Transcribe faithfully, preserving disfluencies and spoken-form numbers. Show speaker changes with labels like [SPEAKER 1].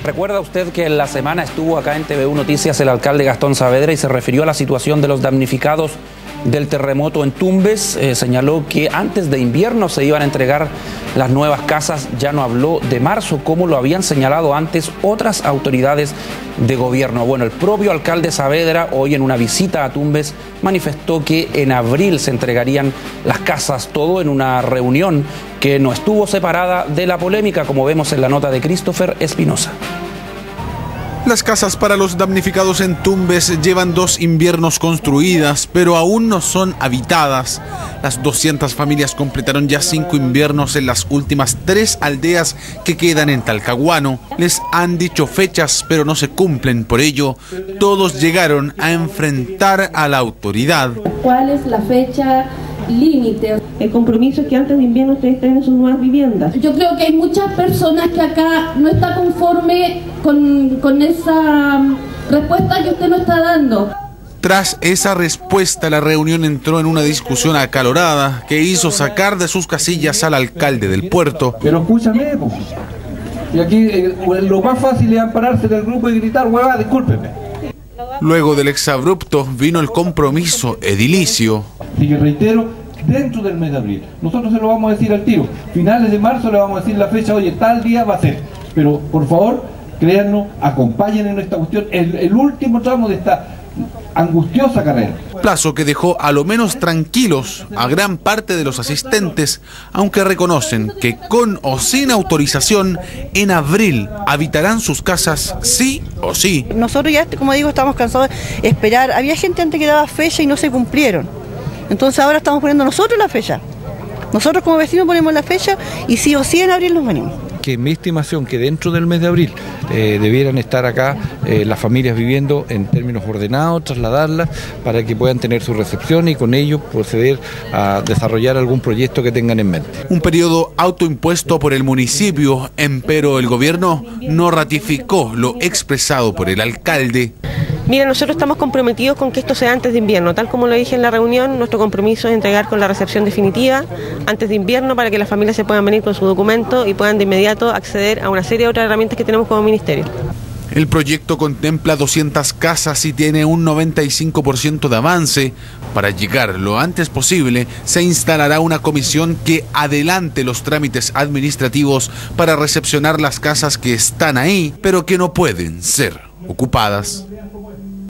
[SPEAKER 1] ¿Recuerda usted que en la semana estuvo acá en T V U Noticias el alcalde Gastón Saavedra y se refirió a la situación de los damnificados del terremoto en Tumbes? Eh, señaló que antes de invierno se iban a entregar las nuevas casas, ya no habló de marzo como lo habían señalado antes otras autoridades de gobierno. Bueno, el propio alcalde Saavedra hoy en una visita a Tumbes manifestó que en abril se entregarían las casas, todo en una reunión que no estuvo separada de la polémica, como vemos en la nota de Christopher Espinosa.
[SPEAKER 2] Las casas para los damnificados en Tumbes llevan dos inviernos construidas, pero aún no son habitadas. Las doscientas familias completaron ya cinco inviernos en las últimas tres aldeas que quedan en Talcahuano. Les han dicho fechas, pero no se cumplen. Por ello, todos llegaron a enfrentar a la autoridad.
[SPEAKER 3] ¿Cuál es la fecha límite?
[SPEAKER 4] El compromiso es que antes de invierno ustedes tengan sus nuevas viviendas.
[SPEAKER 3] Yo creo que hay muchas personas que acá no están conforme con, con esa respuesta que usted nos está dando.
[SPEAKER 2] Tras esa respuesta, la reunión entró en una discusión acalorada que hizo sacar de sus casillas al alcalde del puerto.
[SPEAKER 5] Pero escúchame, pues. Y aquí eh, lo más fácil es ampararse del grupo y gritar, hueva, discúlpeme.
[SPEAKER 2] Luego del exabrupto vino el compromiso edilicio.
[SPEAKER 5] Y que reitero, dentro del mes de abril. Nosotros se lo vamos a decir al tiro. Finales de marzo le vamos a decir la fecha, oye, tal día va a ser. Pero, por favor, créannos, acompañen en esta cuestión, el, el último tramo de esta angustiosa carrera.
[SPEAKER 2] Plazo que dejó a lo menos tranquilos a gran parte de los asistentes, aunque reconocen que con o sin autorización, en abril habitarán sus casas sí o sí.
[SPEAKER 4] Nosotros ya, como digo, estamos cansados de esperar. Había gente antes que daba fecha y no se cumplieron. Entonces ahora estamos poniendo nosotros la fecha. Nosotros como vecinos ponemos la fecha y sí o sí en abril nos venimos.
[SPEAKER 6] Que mi estimación que dentro del mes de abril eh, debieran estar acá eh, las familias viviendo en términos ordenados, trasladarlas para que puedan tener su recepción y con ello proceder a desarrollar algún proyecto que tengan en mente.
[SPEAKER 2] Un periodo autoimpuesto por el municipio, empero el gobierno no ratificó lo expresado por el alcalde.
[SPEAKER 7] Mira, nosotros estamos comprometidos con que esto sea antes de invierno. Tal como lo dije en la reunión, nuestro compromiso es entregar con la recepción definitiva antes de invierno para que las familias se puedan venir con su documento y puedan de inmediato acceder a una serie de otras herramientas que tenemos como ministerio.
[SPEAKER 2] El proyecto contempla doscientas casas y tiene un noventa y cinco por ciento de avance. Para llegar lo antes posible, se instalará una comisión que adelante los trámites administrativos para recepcionar las casas que están ahí, pero que no pueden ser ocupadas.